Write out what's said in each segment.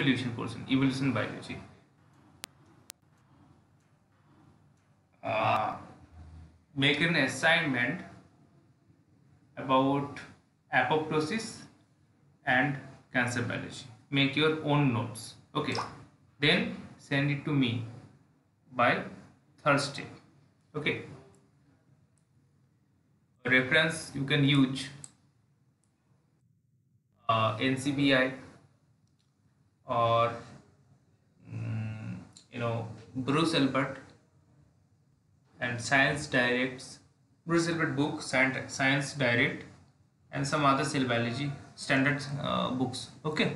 evolution portion, evolution biology. uh, Make an assignment about apoptosis and cancer biology. Make your own notes, okay? Then send it to me by Thursday, okay? Reference you can use NCBI or mm, Bruce Albert and Science Directs, Bruce Albert book, Science Direct, and some other cell biology standard books, okay?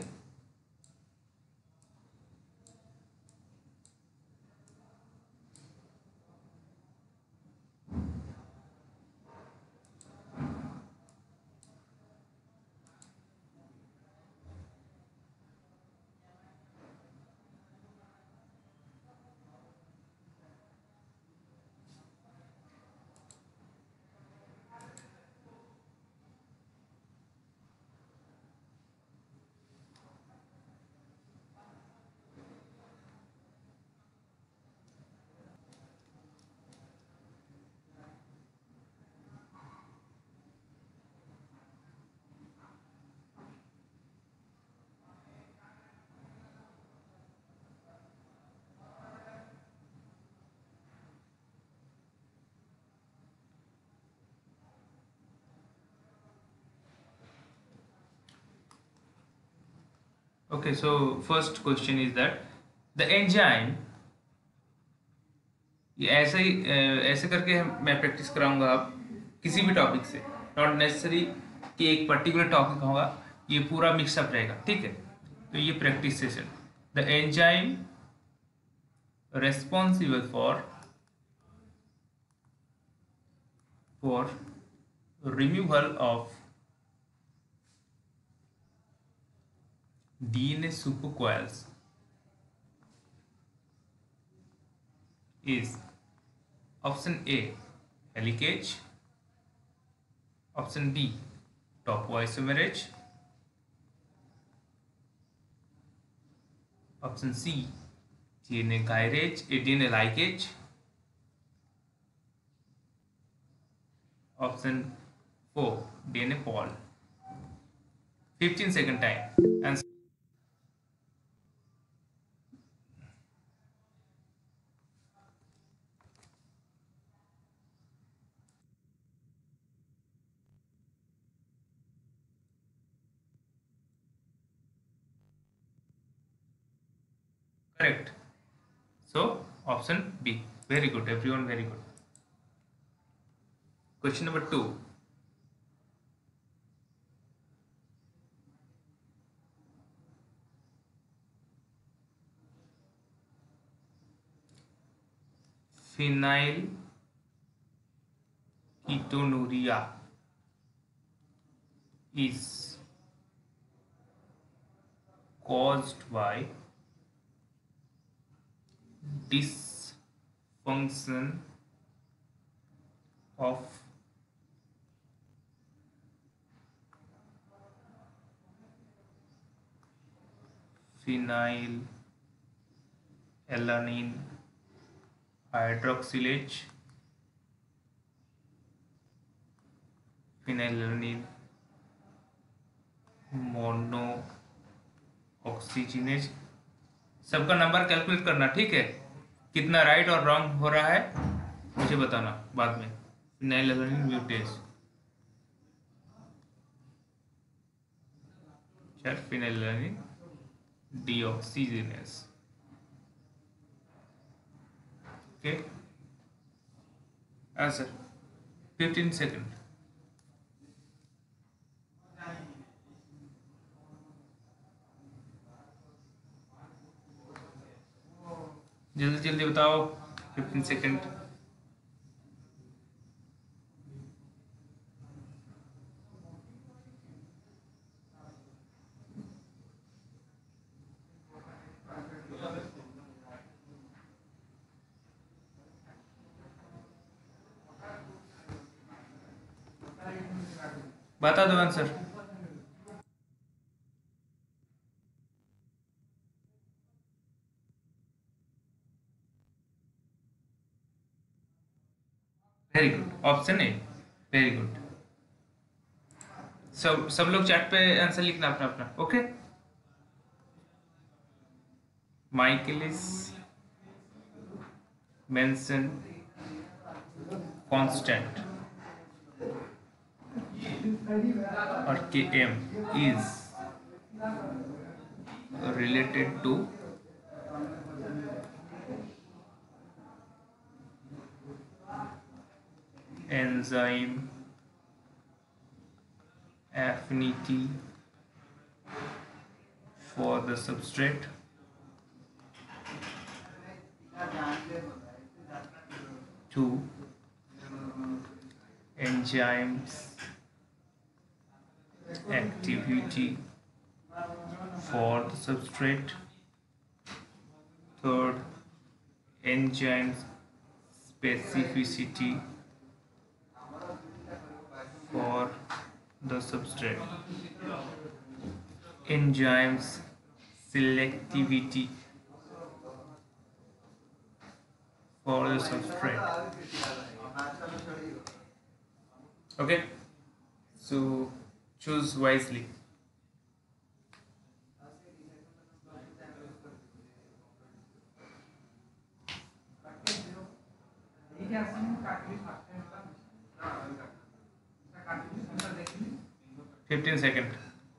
Okay, so first question is that the enzyme, ये ऐसे ही ऐसे करके मैं practice कराऊंगा आप किसी भी topic से, नॉट नेसेसरी कि एक पर्टिकुलर टॉपिक होगा, ये पूरा मिक्सअप रहेगा, ठीक है? तो ये practice session, the enzyme responsible for removal of DNA supercoils is option A helicase, option B topoisomerase, option C DNA gyrase, DNA ligase, option 4 DNA pol. 15-second time. And correct. So option B. Very good, everyone. Very good. Question number 2. Phenyl ketonuria is caused by dysfunction of phenylalanine hydroxylase, phenylalanine monooxygenase. सबका number calculate करना, ठीक है? कितना right और wrong हो रहा है मुझे बताना बाद में। Phenylalanine mutase, phenylalanine deoxygenase, okay? Answer 15 second. जल्दी जल्दी बताओ, 15 सेकंड। बता दो answer. Very good, option A, very good. सब लोग चैट पे आंसर लिखना अपना अपना, okay. Michaelis Menten constant or Km is related to enzyme affinity for the substrate to enzymes activity for the substrate. Third, enzymes specificity for the substrate. Enzymes selectivity for the substrate. Okay, so choose wisely. Fifteen seconds.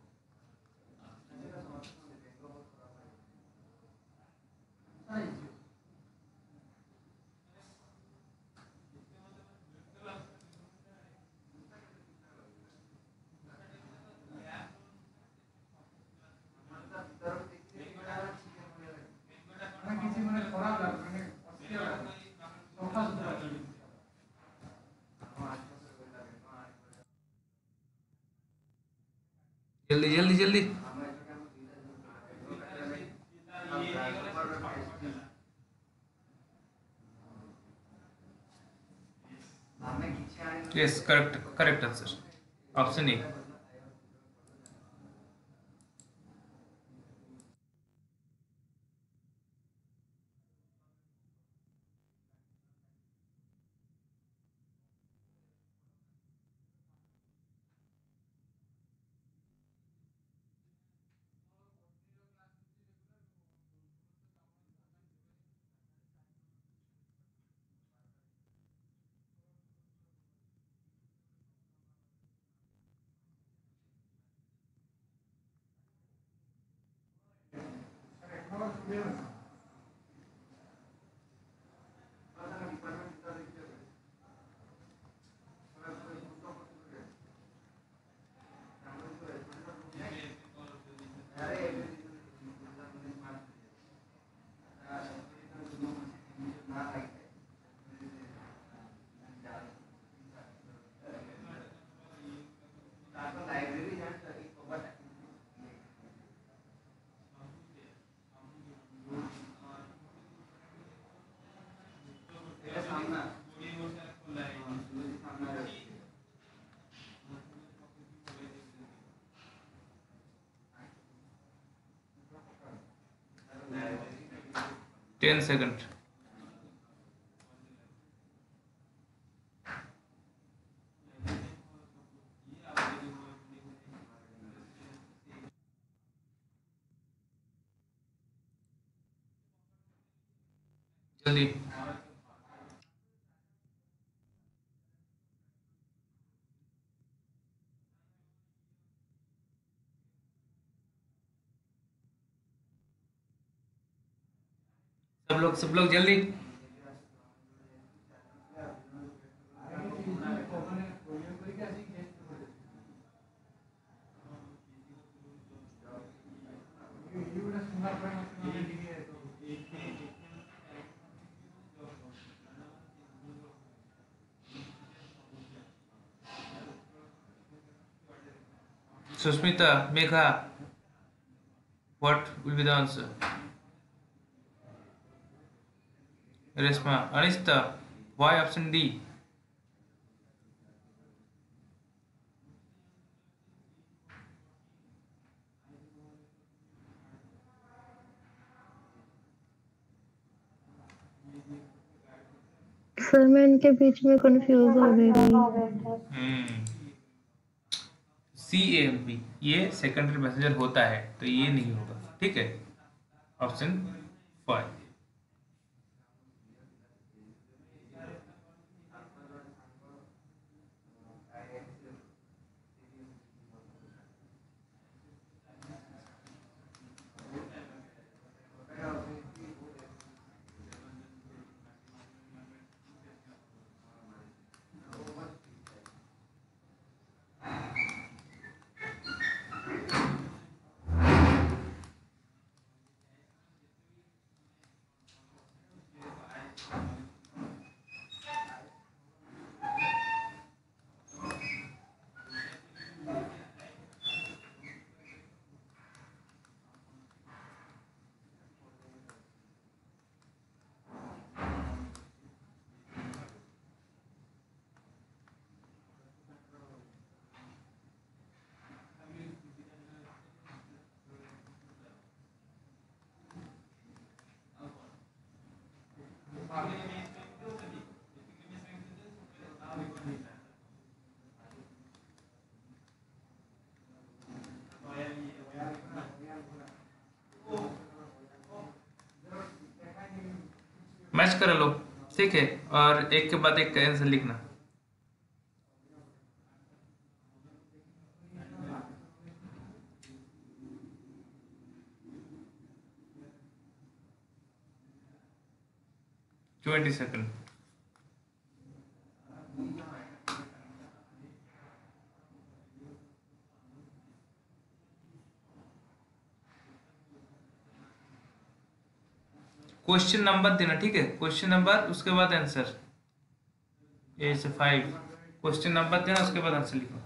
जल्दी जल्दी जल्दी। Yes, correct answer. Option A. Ten seconds. जल्दी। सब लोग जल्दी। Susmita, Megha, what will be the answer? Resma, Anista, why option D? Sir मैं इनके बीच में कंफ्यूज हो गई CAMP ये सेकेंडरी मैसेंजर होता है, तो ये नहीं होगा, ठीक है। ऑप्शन 5। मैच कर लो, ठीक है, और एक के बाद एक का आंसर लिखना। थी 20 सेकंड। क्वेश्चन नंबर देना, ठीक है, क्वेश्चन नंबर उसके बाद आंसर। ए से 5 क्वेश्चन नंबर देना, उसके बाद आंसर लिखो।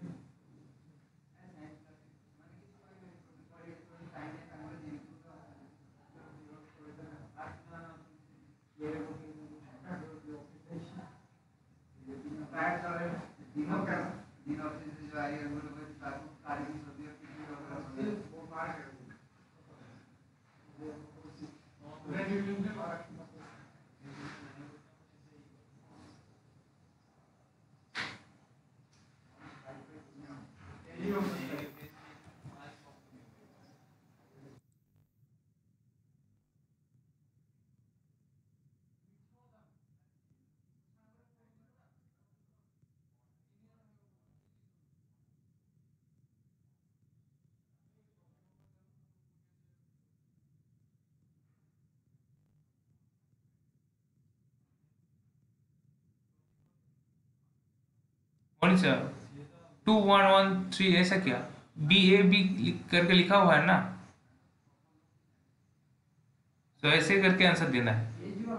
कौन सा 2113 ऐसा क्या? BAB करके लिखा हुआ है ना, तो ऐसे करके आंसर देना है।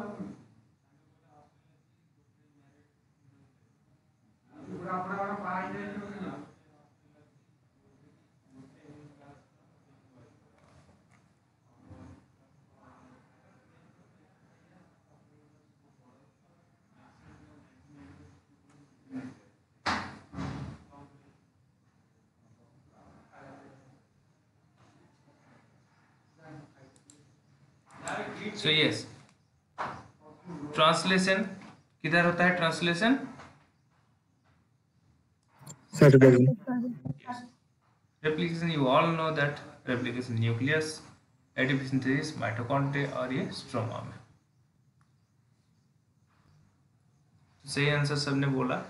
सो यस, ट्रांसलेशन किधर होता है? Translation replication, you all know that replication nucleus, adiposynthesis mitochondria, और ये स्ट्रोमा में। सही आंसर सबने बोला।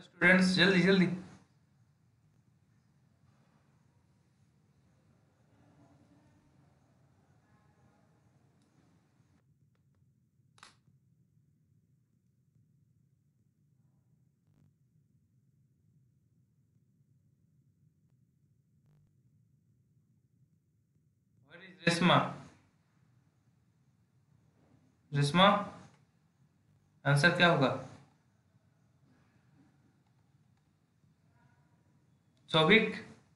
स्टूडेंट्स जल्दी जल्दी। Where is Reshma? Reshma, answer क्या होगा? सौभिक,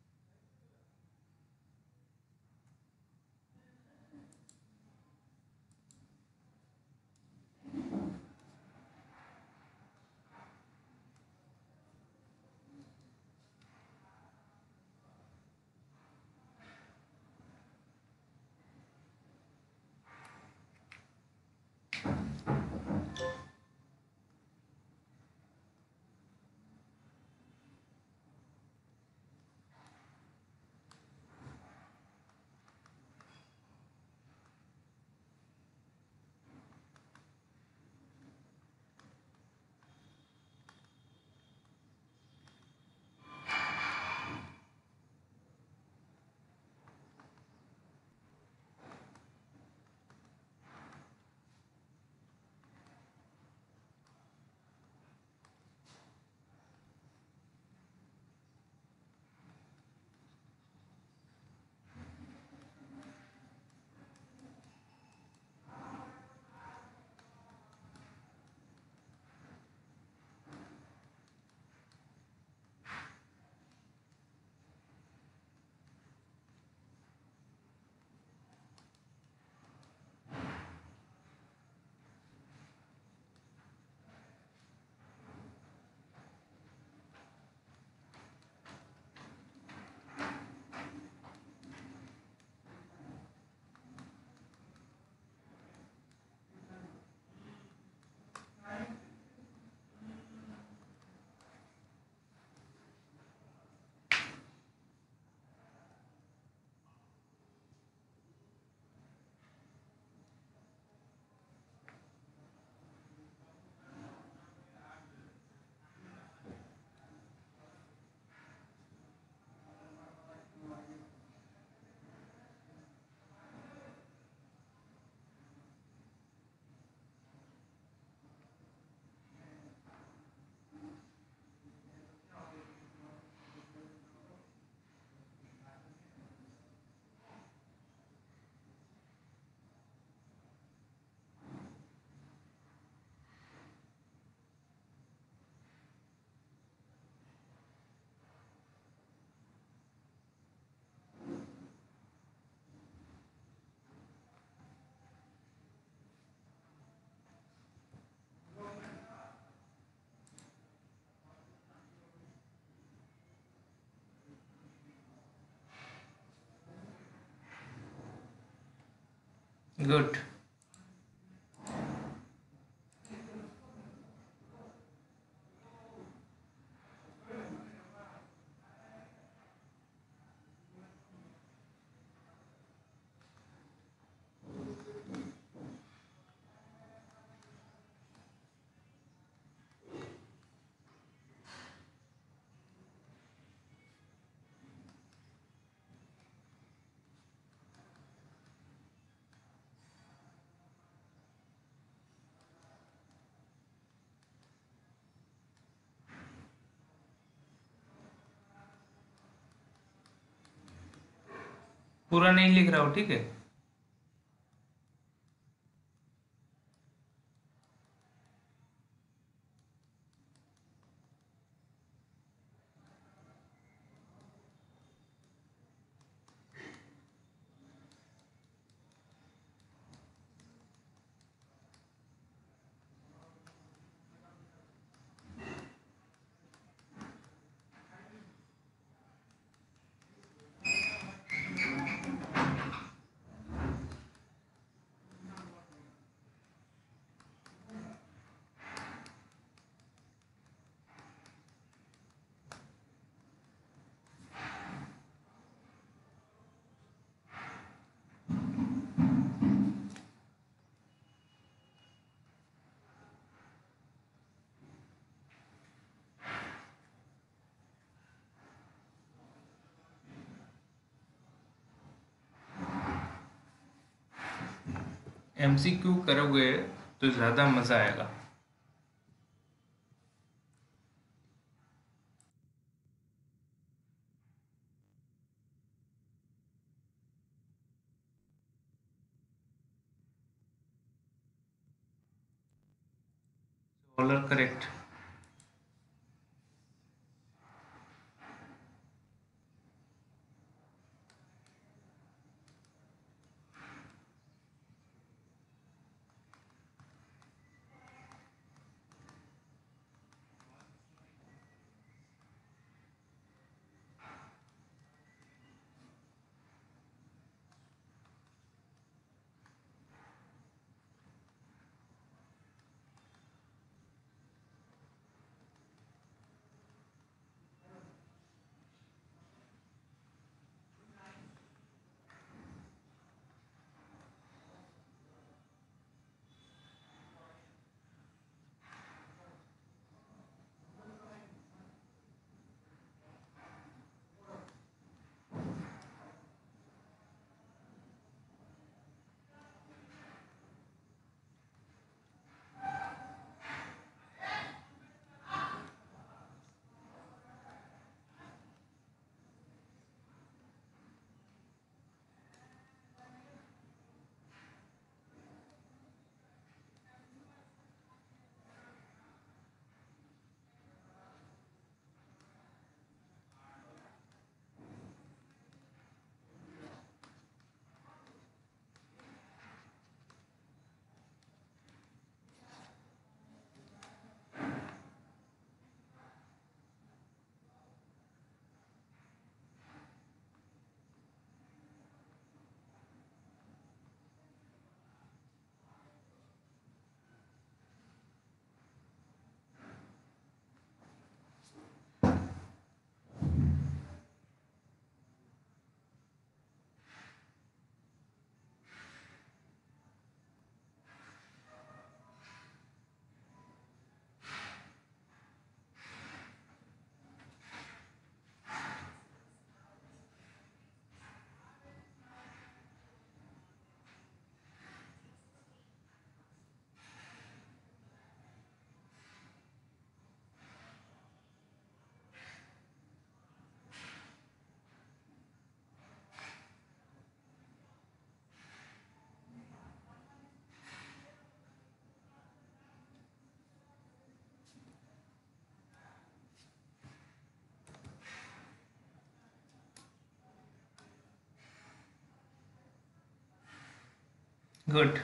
गुड। पूरा नहीं लिख रहा हो, ठीक है? एमसीक्यू करोगे तो ज़्यादा मज़ा आएगा। All are correct. गुड।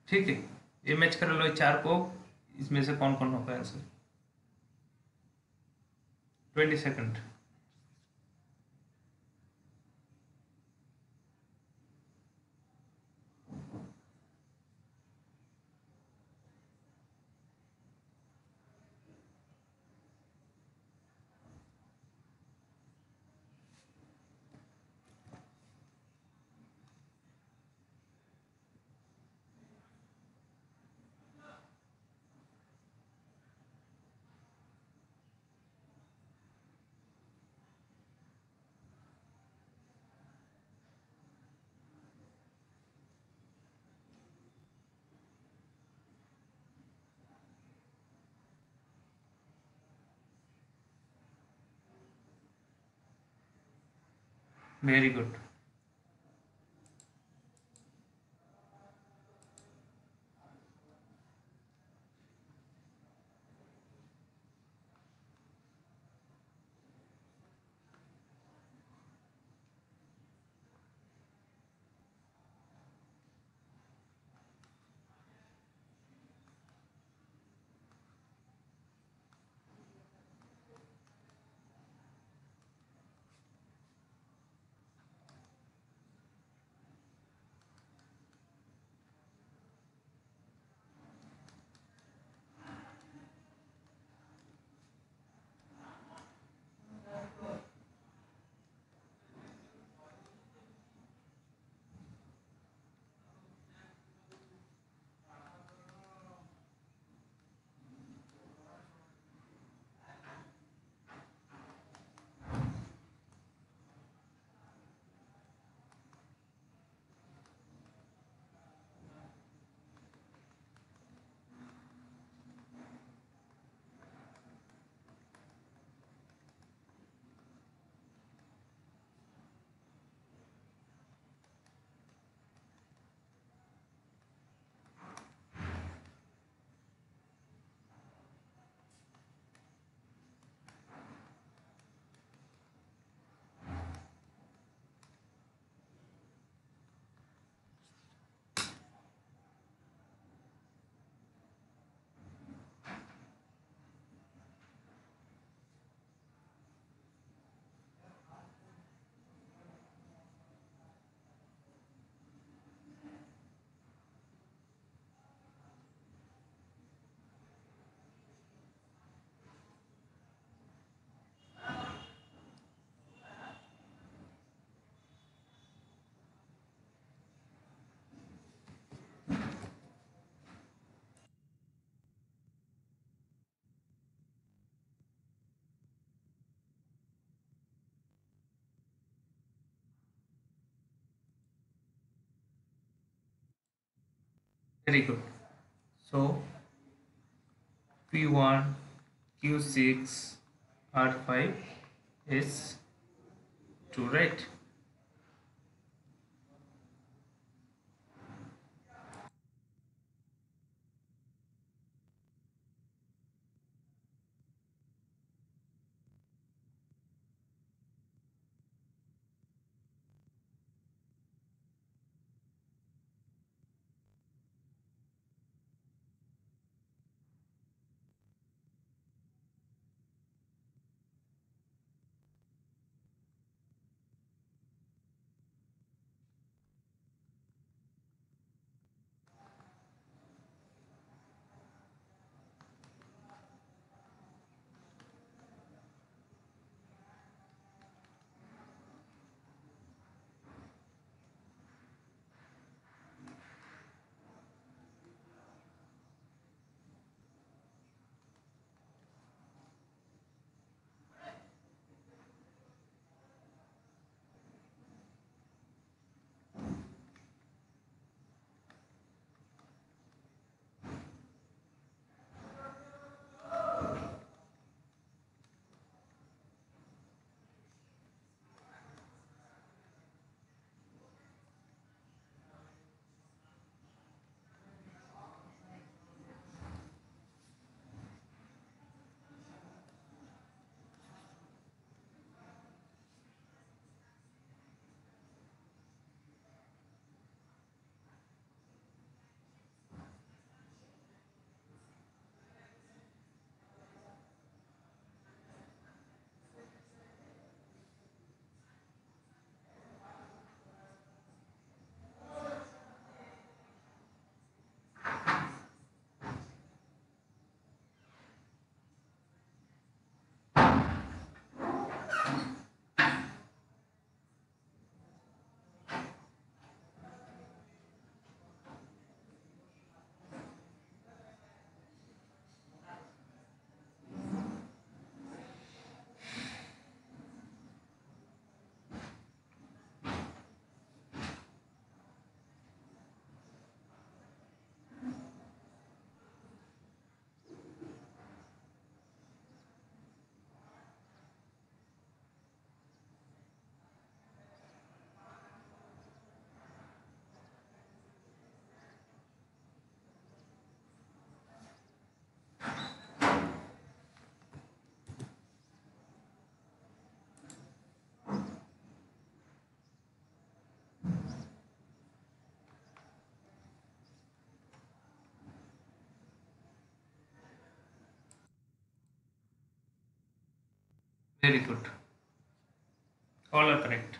ठीक है, ये मैच कर लो चार को, इसमें से कौन कौन होगा answer. 20 second. Very good. Very good. So P1, Q6, R5 is 2, right? Very good. All are correct.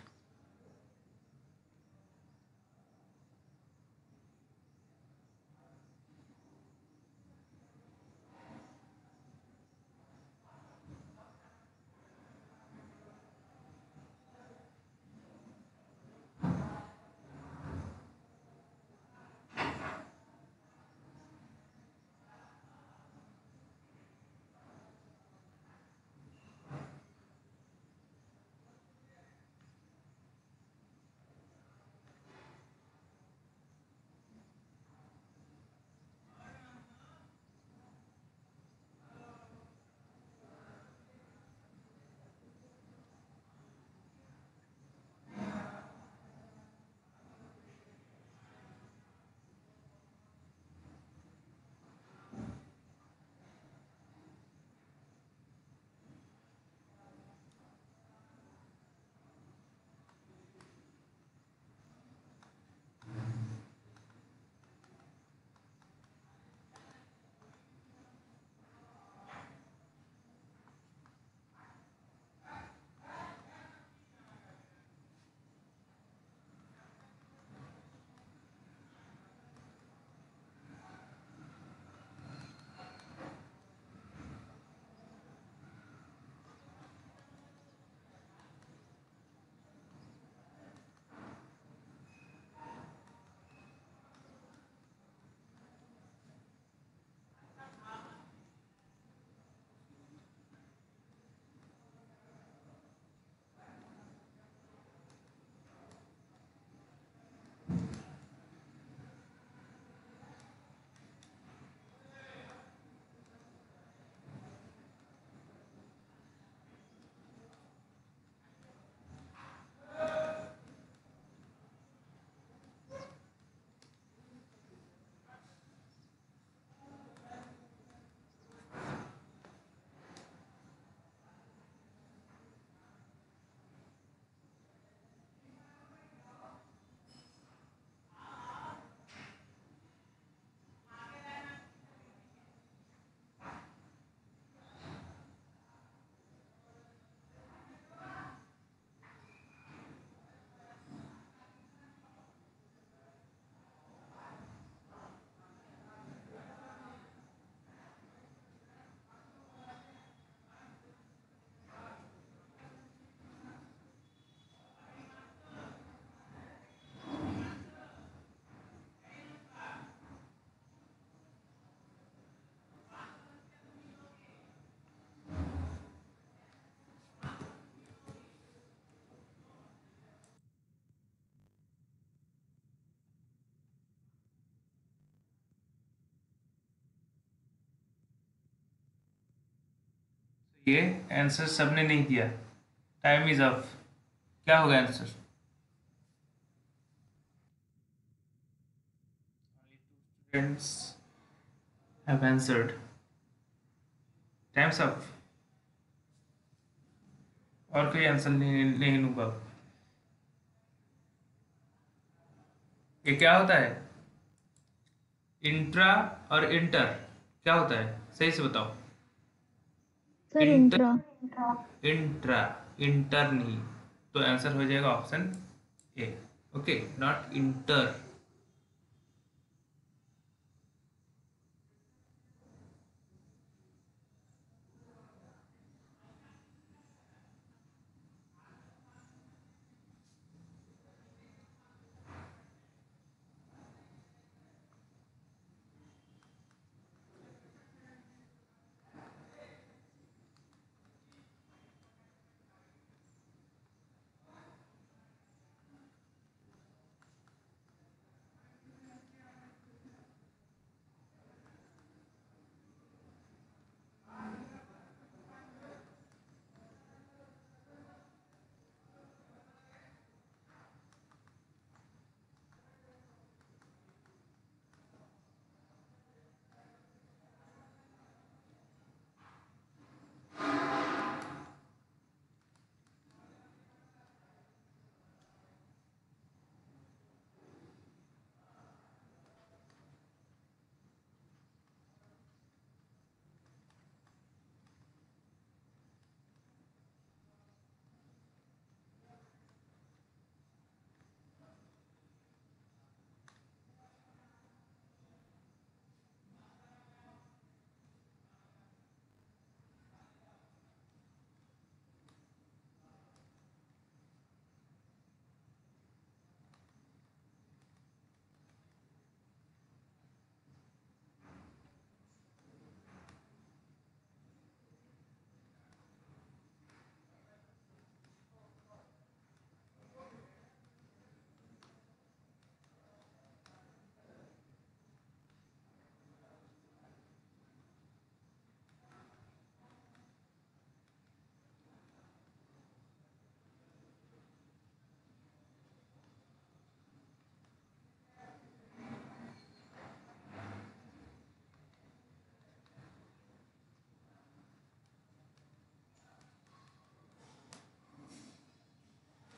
ये आंसर सबने नहीं दिया. Time is up. क्या होगा answer? Students have answered. Time's up. और कोई आंसर नहीं लूंगा. ये क्या होता है? इंट्रा और इंटर क्या होता है? सही से बताओ. Sir inter. Intra. Intra. Inter नहीं. तो आंसर हो जाएगा option A. Okay, not inter.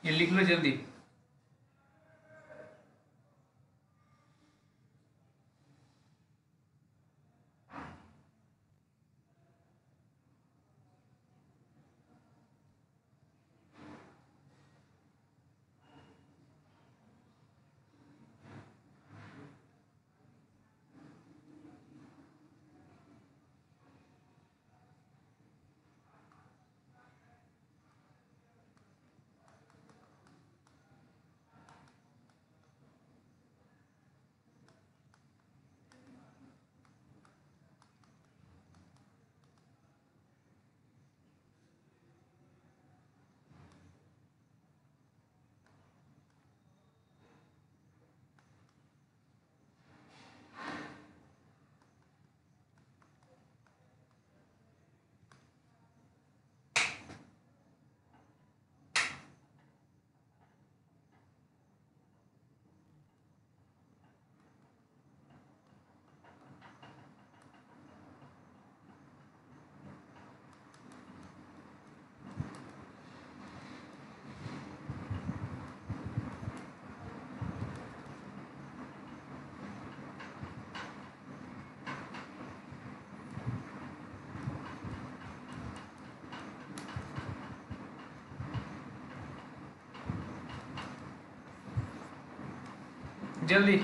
ये लिख लो जल्दी। जल्दी।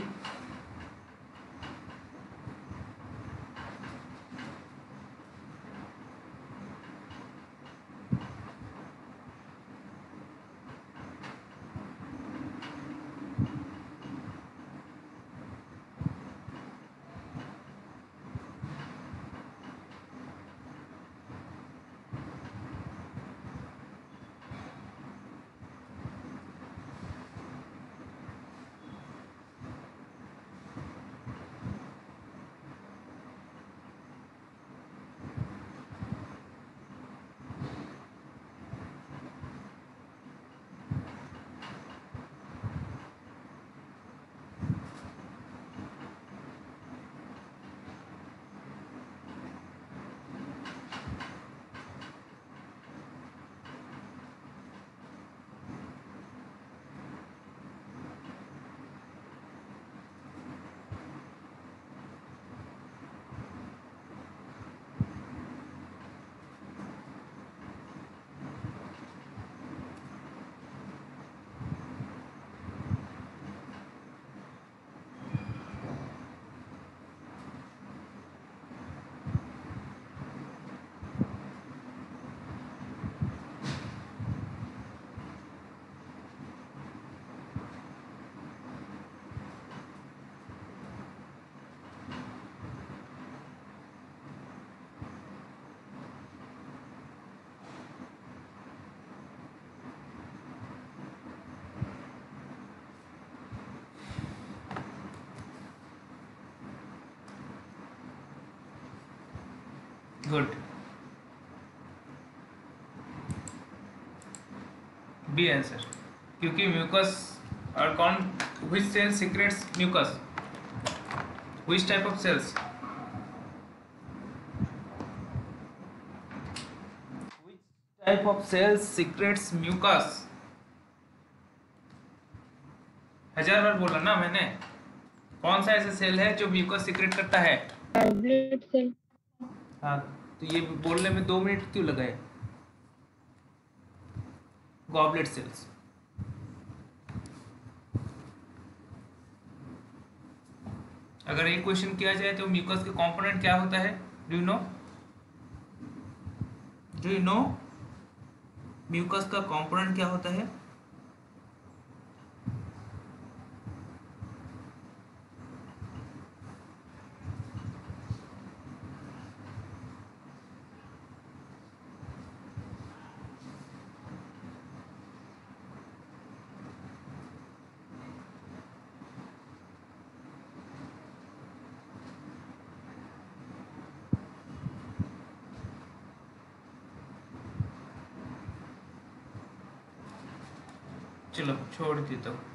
गुड। बी आंसर, क्योंकि म्यूकस और कौन, which cell secretes mucus, which type of cells, which type of cells secretes mucus। 1000 बार बोला ना मैंने, कौन सा ऐसा सेल है जो म्यूकस सीक्रेट करता है। Goblet cell. हाँ, तो ये बोलने में 2 मिनट क्यों लगाए। Goblet cells. अगर एक क्वेश्चन किया जाए तो म्यूकस के कंपोनेंट क्या होता है, do you know, do you know mucus का कंपोनेंट क्या होता है। चलो छोड़ देता हूँ।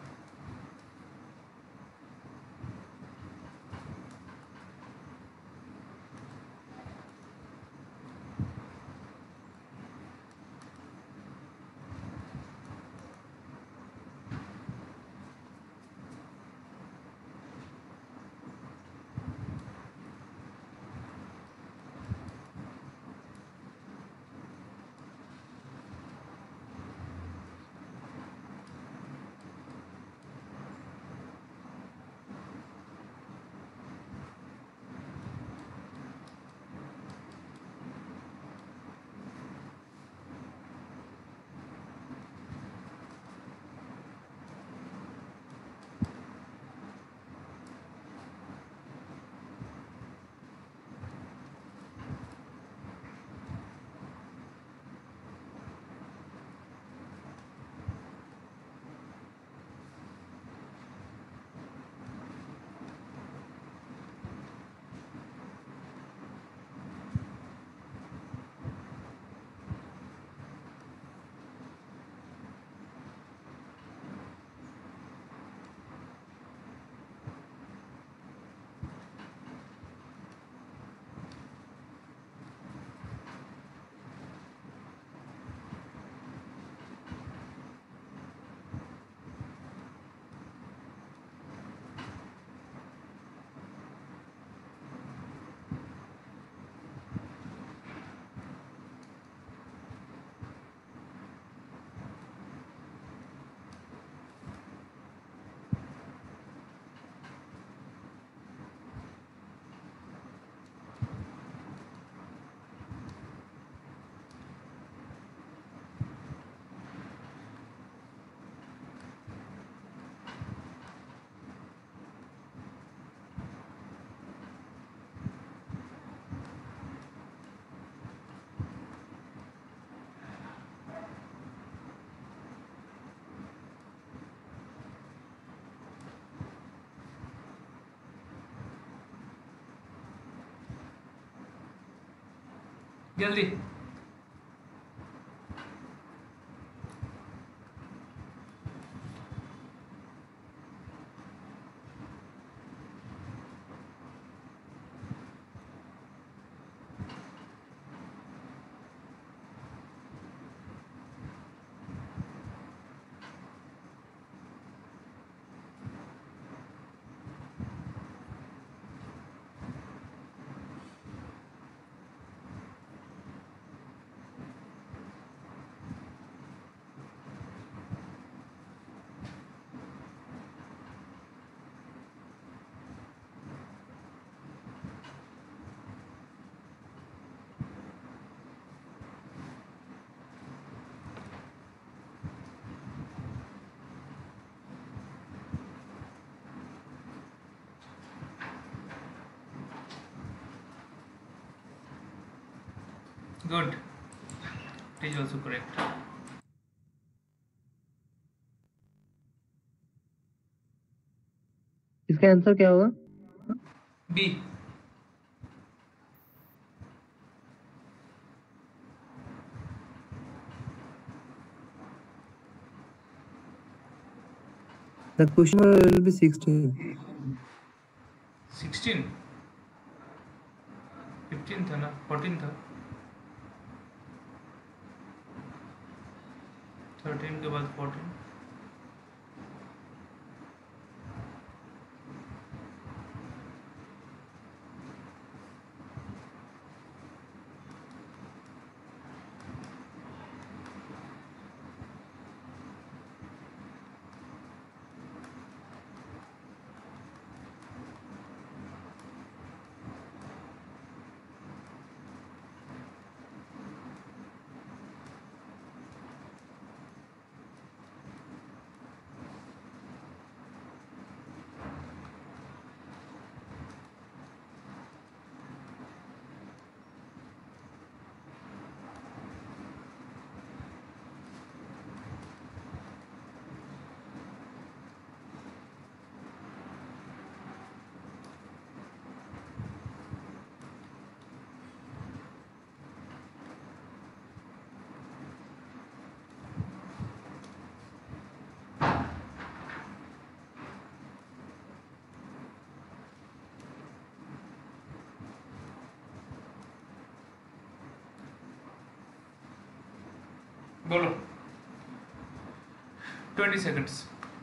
जल्दी। Good. It is also correct. इसका आंसर क्या होगा? B. The question will be 16. 16. 15 था ना, 14 था। 13 के बाद 14। बोलो। 20 seconds.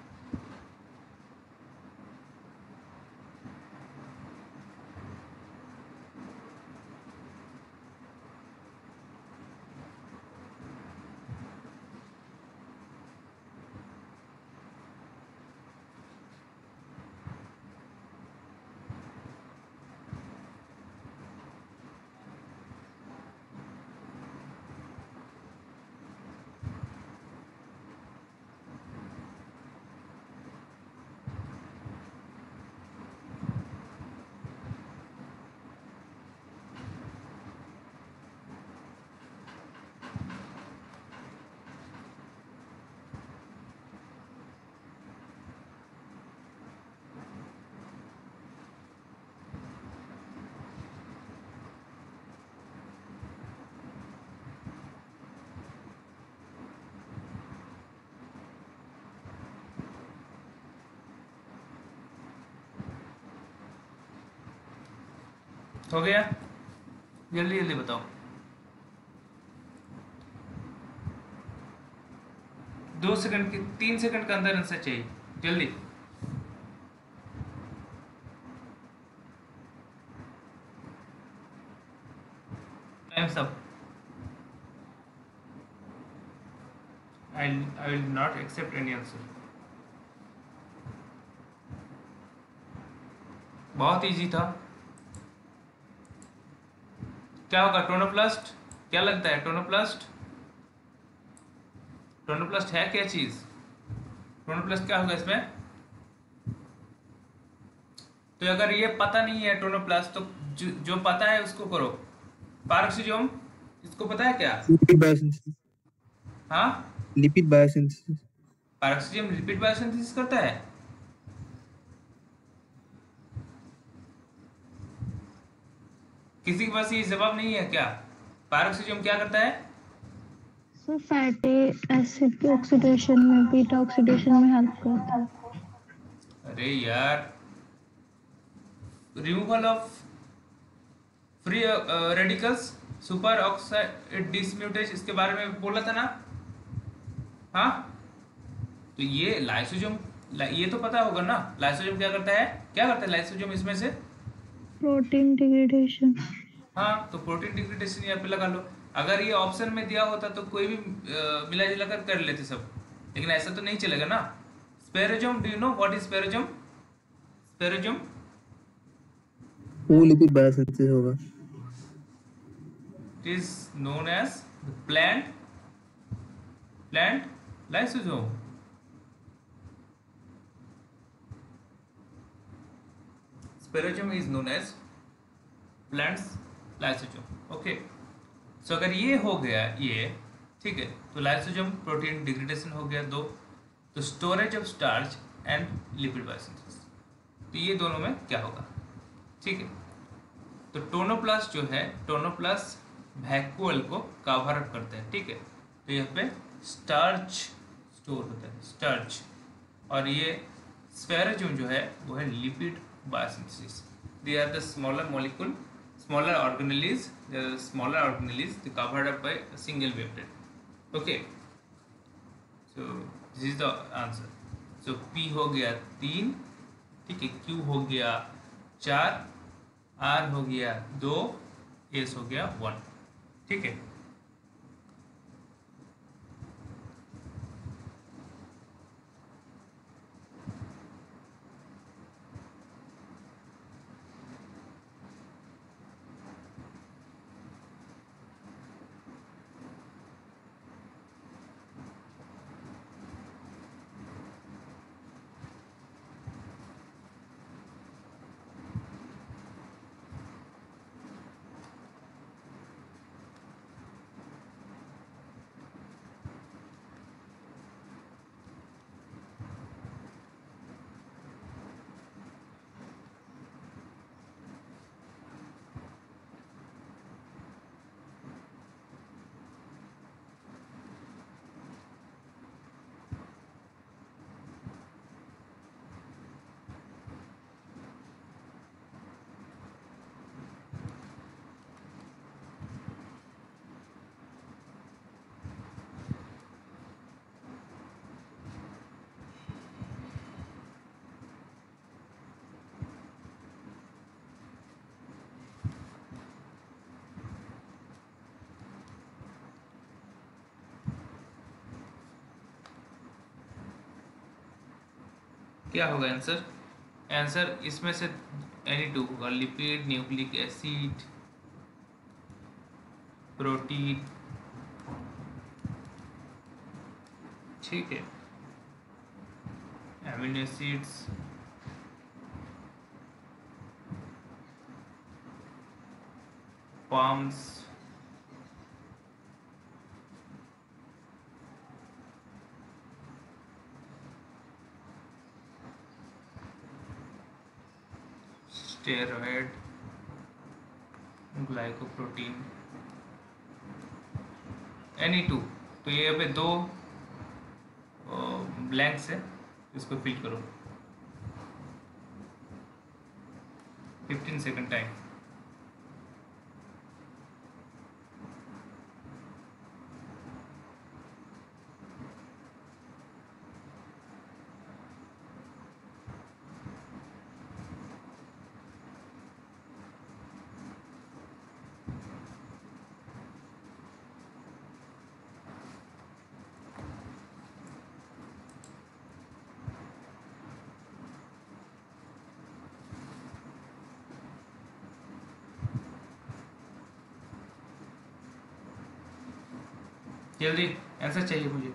हो गया? जल्दी जल्दी बताओ। 2 सेकंड के 3 सेकंड के अंदर आंसर चाहिए, जल्दी। Time's up. I will not accept any answer. बहुत इजी था। क्या होगा? टोनोप्लास्ट। क्या लगता है? टोनोप्लास्ट। टोनोप्लास्ट है क्या चीज? टोनोप्लास्ट क्या होगा इसमें? तो अगर ये पता नहीं है टोनोप्लास्ट, तो जो पता है उसको करो। पारक्सीजोम, इसको पता है क्या? Lipid biosynthesis. हाँ, lipid biosynthesis. Peroxisome lipid biosynthesis करता है। किसी के पास ये जवाब नहीं है क्या? पैरोक्सिडियम क्या करता है? सो फैटी एसिड के ऑक्सीडेशन में, बीटा ऑक्सीडेशन में हेल्प करता है। अरे यार, removal of free radicals, super oxide dismutase, इसके बारे में बोला था ना? हाँ, तो ये लाइसोजोम, ये तो पता होगा ना लाइसोजोम क्या करता है? क्या करता है लाइसोजोम इसमें से? Protein degradation. हाँ, तो प्रोटीन डिग्रेडेशन यहाँ पे लगा लो। अगर ये ऑप्शन में दिया होता तो कोई भी मिला जुला कर लेते सब, लेकिन ऐसा तो नहीं चलेगा ना। Spherosome, do you know what is spherosome? Spherosome वो लिपिड बायोसिंथेसिस होगा। It is known as plant lysosome. Spherosome is known as plants lysosome. Okay, so अगर ये हो गया ये, ठीक है, तो लाइसोसोम प्रोटीन डिग्रेडेशन हो गया दो, तो storage of starch and lipid biosynthesis, तो ये दोनों में क्या होगा? ठीक है, तो टोनोप्लास्ट जो है, टोनोप्लास्ट वैक्यूअल को कवर अप करता है, ठीक है, तो यहाँ पे स्टार्च स्टोर होता है, स्टार्च, और ये स्फेरोजोम जो है वो है lipid biosynthesis. They are the smaller molecule, smaller organelles, the smaller organelles they covered up by a single peptide. Okay, so this is the answer. So P हो गया 3, ठीक है, Q हो गया 4, R हो गया 2, S हो गया 1, ठीक है। क्या होगा आंसर? आंसर इसमें से Ni2 होगा, लिपिड, न्यूक्लिक एसिड, प्रोटीन, ठीक है, amino acids, palms, steroid, glycoprotein, Ni2। तो ये पे दो ब्लैंक्स है, इसको फिल करो 15 सेकंड टाइम। जल्दी आंसर चाहिए मुझे।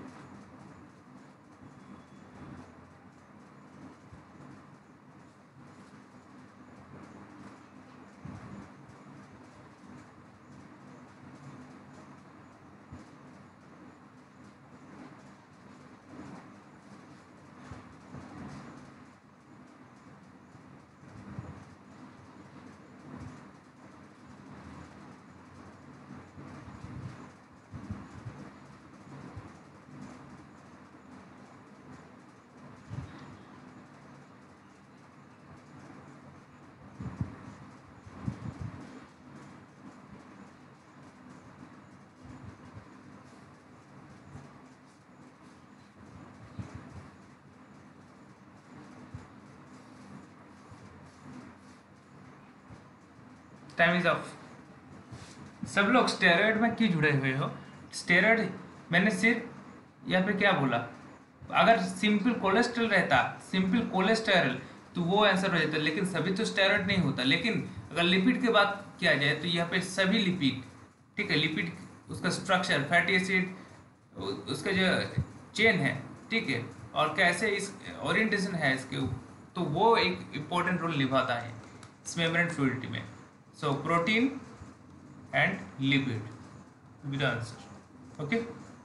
Time is off. सब लोग स्टेरॉइड में क्यों जुड़े हुए हो? स्टेरॉइड मैंने सिर्फ यहाँ पे क्या बोला, अगर सिंपल कोलेस्ट्रॉल रहता, सिंपल कोलेस्ट्रॉल, तो वो आंसर हो जाता, लेकिन सभी तो स्टेरॉइड नहीं होता। लेकिन अगर लिपिड की बात किया जाए तो यहाँ पे सभी लिपिड, ठीक है, लिपिड उसका स्ट्रक्चर, फैटी एसिड उसका जो चेन है, ठीक है, और कैसे इस ओरिएंटेशन है इसके, तो वो एक इम्पोर्टेंट रोल निभाता है इस मेम्ब्रेन फ्लूइडिटी में। So protein and lipid will be the answer. Okay.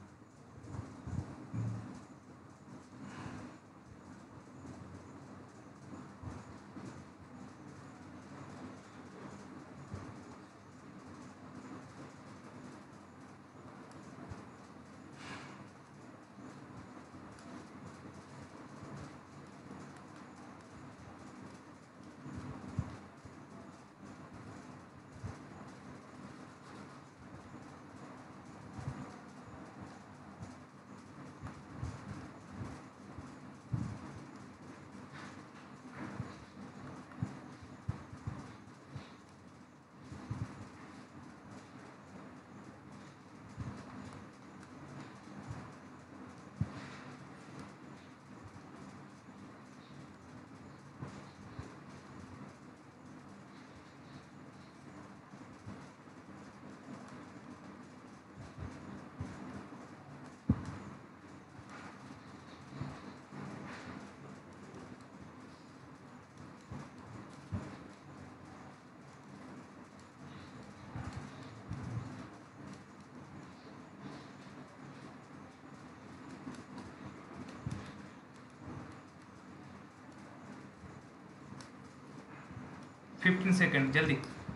Fifteen second जल्दी।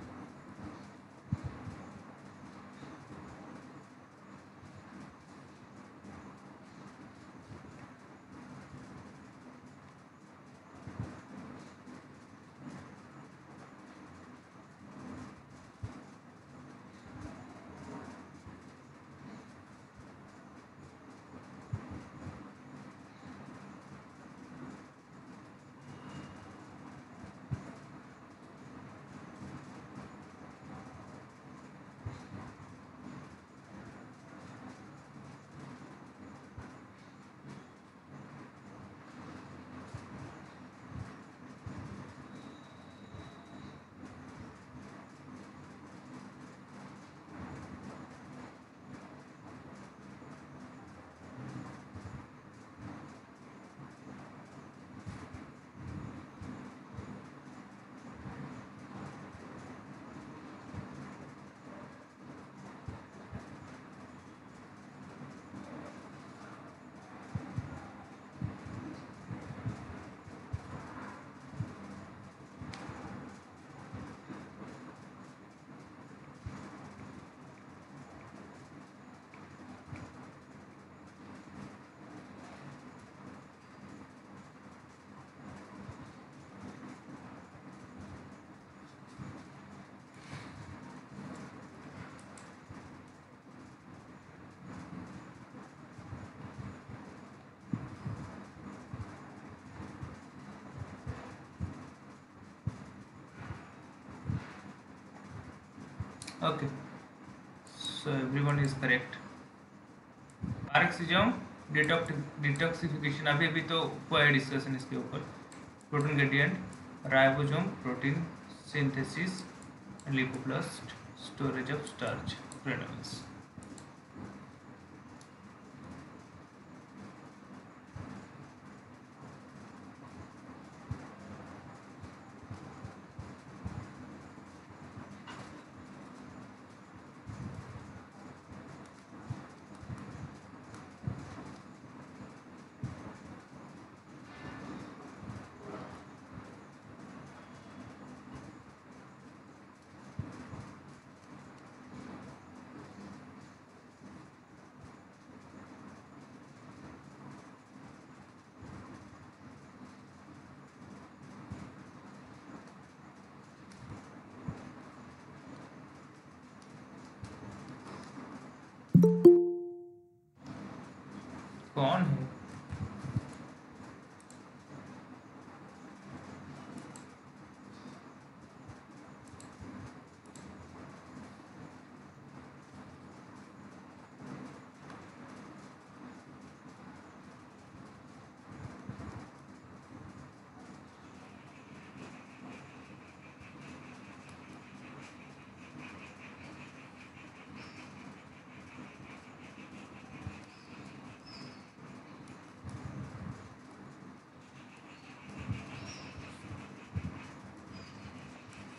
Okay, so everyone is correct. Peroxisome, detoxification, अभी अभी तो हुआ है डिस्कशन इसके ऊपर। Protein gradient, ribosome, protein synthesis, lipoplast, storage of starch, granules. कौन है?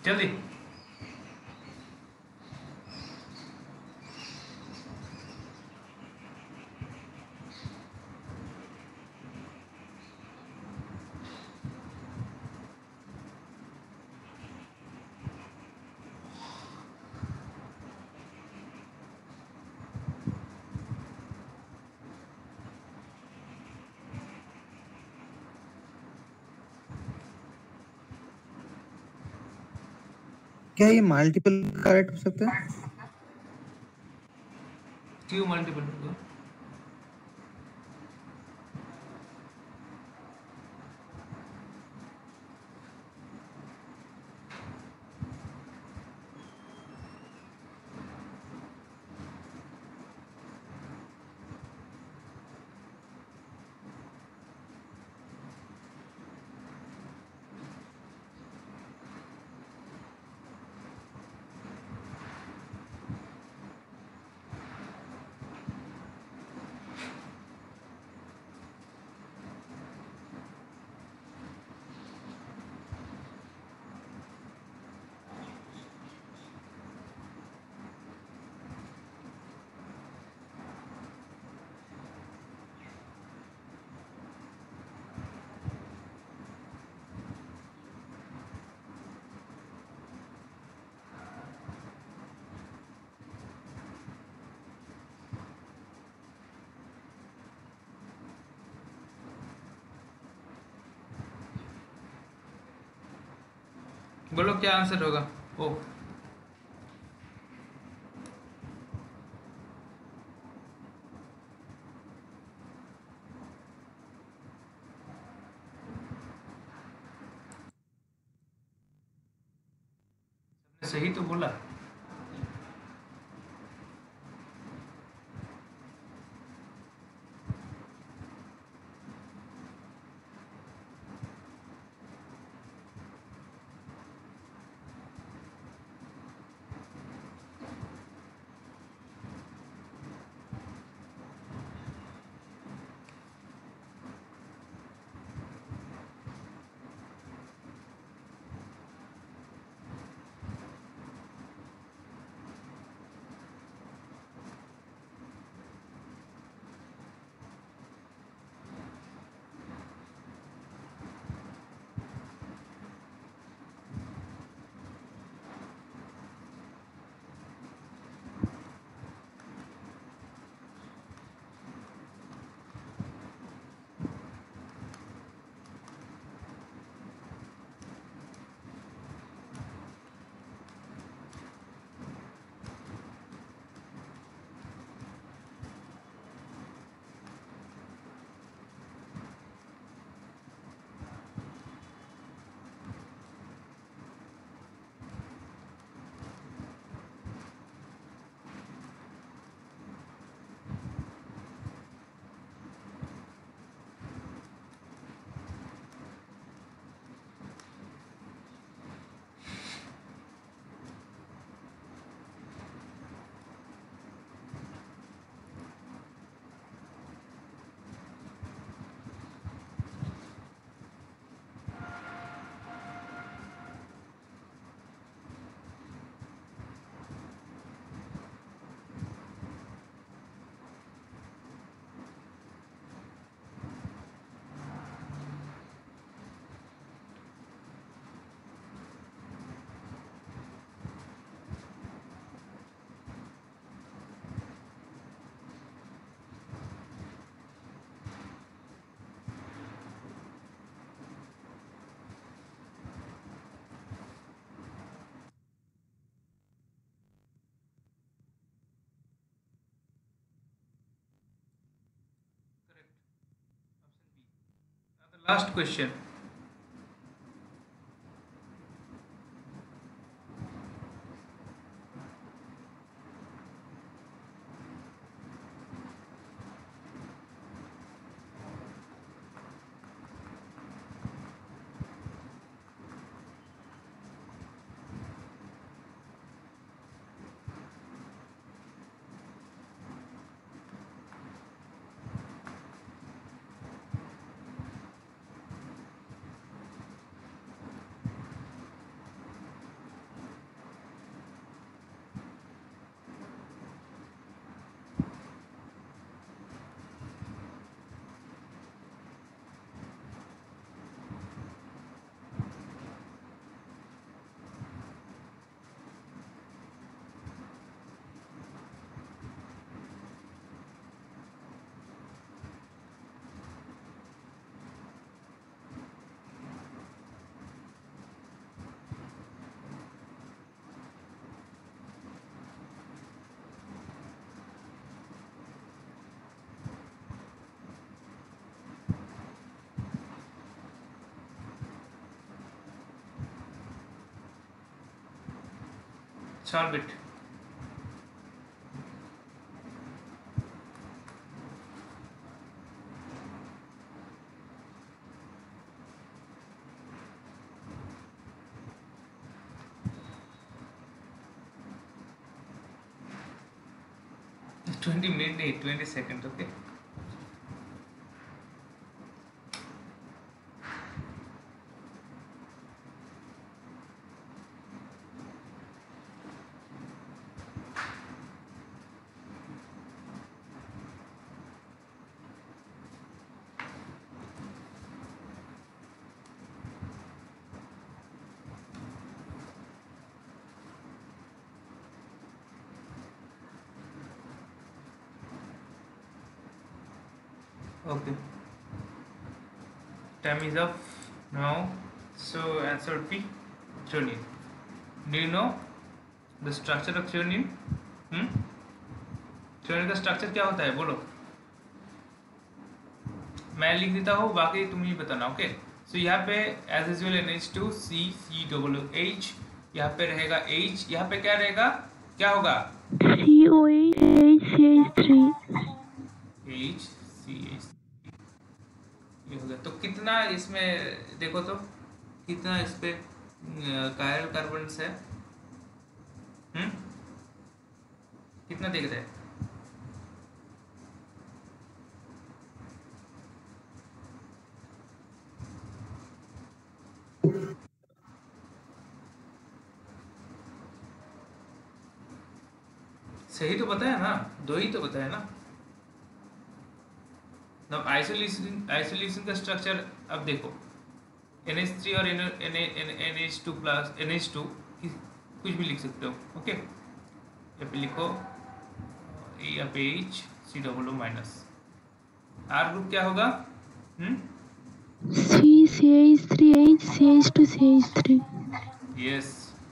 जल्दी। क्या ये मल्टीपल करेक्ट हो सकता है? क्यों मल्टीपल होगा? बोलो क्या आंसर होगा? ओ, सही तो बोला। Last question. solve it. Twenty minutes, 20 seconds, okay. Okay, time is up now. So answer would be threonine. Do you know the structure of threonine? Theorem का स्ट्रक्चर क्या होता है बोलो? मैं लिख देता हूँ, बाकी तुम ही बताना, ओके। सो यहाँ पे एज यूजुअल NH2 CCOOH, यहाँ पे रहेगा H, यहाँ पे क्या रहेगा, क्या होगा? COH HCH, ये हो गया। तो कितना इसमें देखो तो, कितना इस पे कायरल कार्बन है? कितना दिख रहा है? सही तो बताया ना, दो ही तो बताया ना। अब आइसोलेशन का स्ट्रक्चर अब देखो, NH3 और NH2 प्लस NH2 कुछ भी लिख सकते हो, ओके। यहाँ पे लिखो, यहाँ पे H COO minus, R group क्या होगा? CH3H CH2CH3। यस,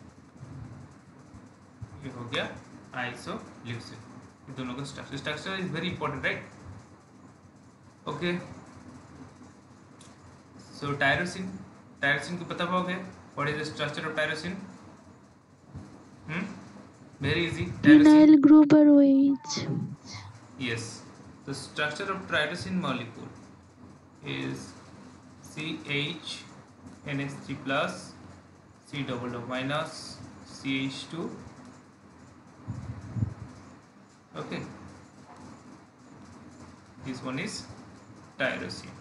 ये हो गया आइसोल्यूसिन। दोनों का structure is very important, right? Okay, so tyrosine को पता पाओगे, what is the structure of tyrosine? Very easy, Vinyl group or OH। yes, the structure of tyrosine molecule is CH NH3 plus COO minus CH2, okay. This one is tyrosine.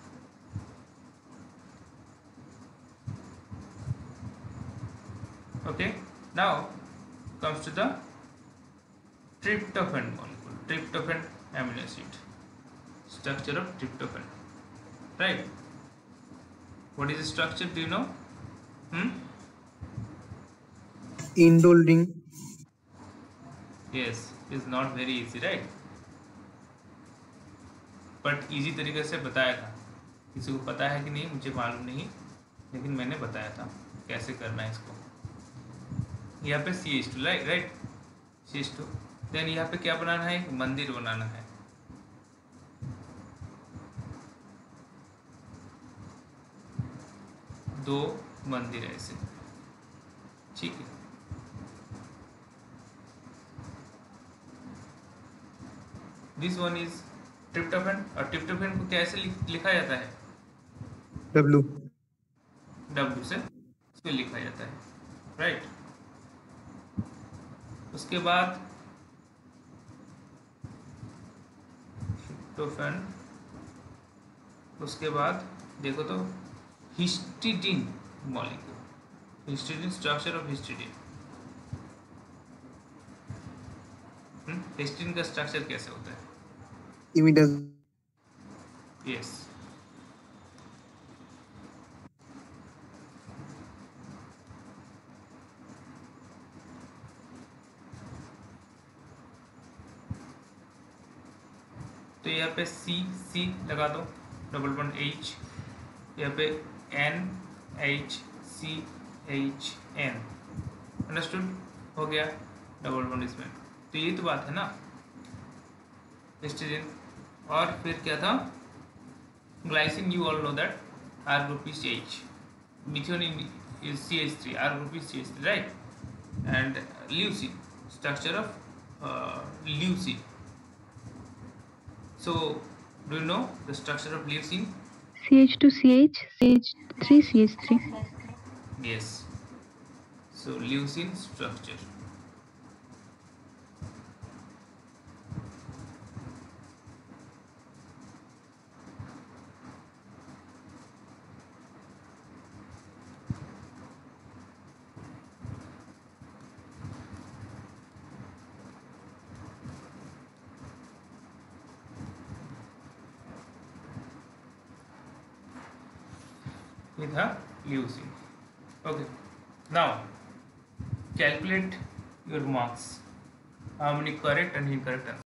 Okay, now comes to the tryptophan molecule, tryptophan amino acid, structure of tryptophan, right? What is the structure, do you know? Indole ring. Yes, it's not very easy, right? But easy तरीके से बताया था। किसी को पता है कि नहीं मुझे मालूम नहीं, लेकिन मैंने बताया था कैसे करना है इसको। यहाँ पे CH2 राइट, CH2, देन यहाँ पे क्या बनाना है, एक मंदिर बनाना है। दो मंदिर ऐसे, ठीक है। दिस वन इज ट्रिप्टोफैन, और ट्रिप्टोफैन को कैसे लिखा जाता है? W से इसको लिखा जाता है, राइट। उसके बाद ट्रिप्टोफैन, उसके बाद देखो तो histidine molecule, histidine, structure of histidine. Histidine का स्ट्रक्चर कैसे होता है? imidaz यस, तो यहाँ पे C लगा दो, डबल बॉन्ड H, यहाँ पे NHCHN, अंडरस्टूड, हो गया डबल बॉन्ड इसमें। तो ये तो बात है ना हिस्टिडीन। और फिर क्या था, glycine, you all know that, R group is H, methionine is CH3, R group is CH3, right? And leucine, structure of leucine. So, do you know the structure of leucine? CH2CH, CH3CH3. Yes. So, leucine structure. With a leucine. Okay. Now, calculate your marks. How many correct and incorrect answers?